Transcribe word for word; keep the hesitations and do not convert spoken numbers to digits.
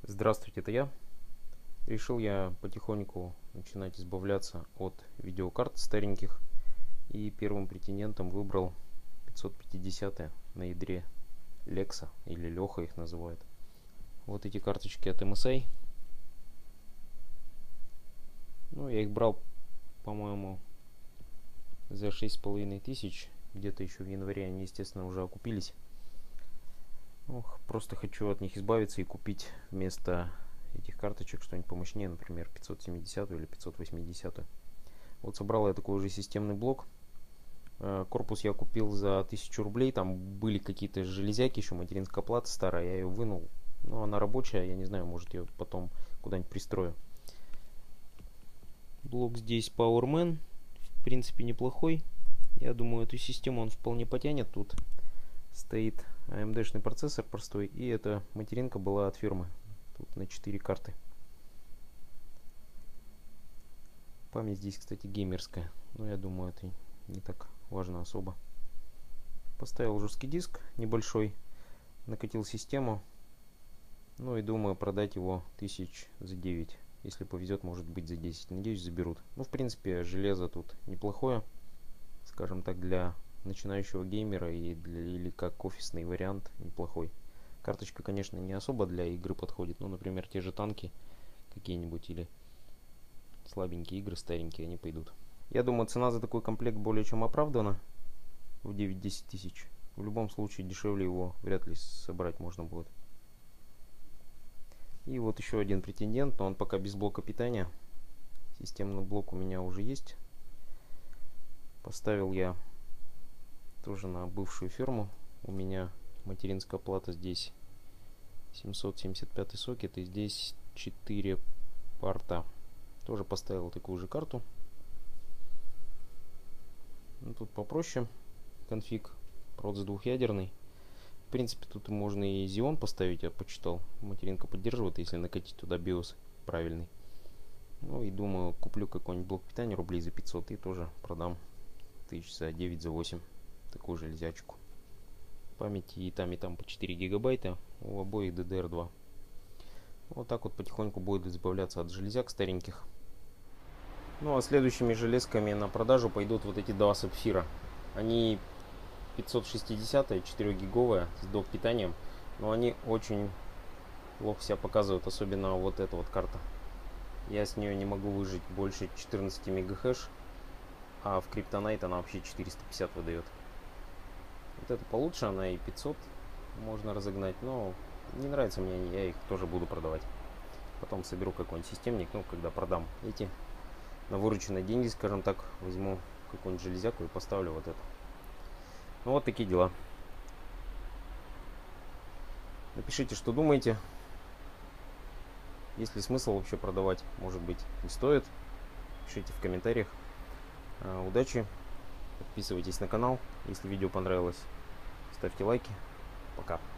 Здравствуйте, это я. Решил я потихоньку начинать избавляться от видеокарт стареньких. И первым претендентом выбрал пятьсот пятьдесят на ядре Lexa, или Леха их называют. Вот эти карточки от эм эс ай. Ну, я их брал, по-моему, за шесть с половиной тысяч. Где-то еще в январе они, естественно, уже окупились. Ох, просто хочу от них избавиться и купить вместо этих карточек что-нибудь помощнее, например, пятьсот семьдесят или пятьсот восемьдесят. Вот собрал я такой уже системный блок. Корпус я купил за тысячу рублей. Там были какие-то железяки, еще материнская плата старая, я ее вынул. Но она рабочая, я не знаю, может ее потом куда-нибудь пристрою. Блок здесь Powerman, в принципе неплохой. Я думаю, эту систему он вполне потянет. Тут стоит эй эм ди-шный процессор простой, и эта материнка была от фирмы. Тут на четыре карты. Память здесь, кстати, геймерская. Но я думаю, это не так важно особо. Поставил жесткий диск небольшой, накатил систему. Ну и думаю продать его тысяч за девять. Если повезет, может быть за десять. Надеюсь, заберут. Ну, в принципе, железо тут неплохое. Скажем так, для начинающего геймера и для, или как офисный вариант неплохой. Карточка, конечно, не особо для игры подходит. Ну, например, те же танки какие-нибудь или слабенькие игры, старенькие, они пойдут. Я думаю, цена за такой комплект более чем оправдана. В девять-десять тысяч. В любом случае, дешевле его вряд ли собрать можно будет. И вот еще один претендент, но он пока без блока питания. Системный блок у меня уже есть. Поставил я тоже на бывшую фирму. У меня материнская плата здесь семьсот семьдесят пять сокет, и здесь четыре порта. Тоже поставил такую же карту. Ну, тут попроще конфиг. Проц двухъядерный. В принципе, тут можно и Xeon поставить, я почитал. Материнка поддерживает, если накатить туда биос правильный. Ну и думаю, куплю какой-нибудь блок питания рублей за пятьсот и тоже продам тысяч за девять, за восемь. Такую железячку. Памяти и там, и там по четыре гигабайта. У обоих ди ди ар два. Вот так вот потихоньку будет избавляться от железяк стареньких. Ну а следующими железками на продажу пойдут вот эти два сапфира. Они пятьсот шестьдесят, четырёхгиговая с док питанием, но они очень плохо себя показывают, особенно вот эта вот карта. Я с нее не могу выжить больше четырнадцати мегахэш, а в Kryptonite она вообще четыреста пятьдесят выдает. Вот это получше, она и пятьсот можно разогнать, но не нравятся мне они, я их тоже буду продавать. Потом соберу какой-нибудь системник, ну когда продам эти на вырученные деньги, скажем так, возьму какую-нибудь железяку и поставлю вот это. Ну вот такие дела. Напишите, что думаете. Есть ли смысл вообще продавать? Может быть, не стоит. Пишите в комментариях. Удачи. Подписывайтесь на канал, если видео понравилось. Ставьте лайки. Пока.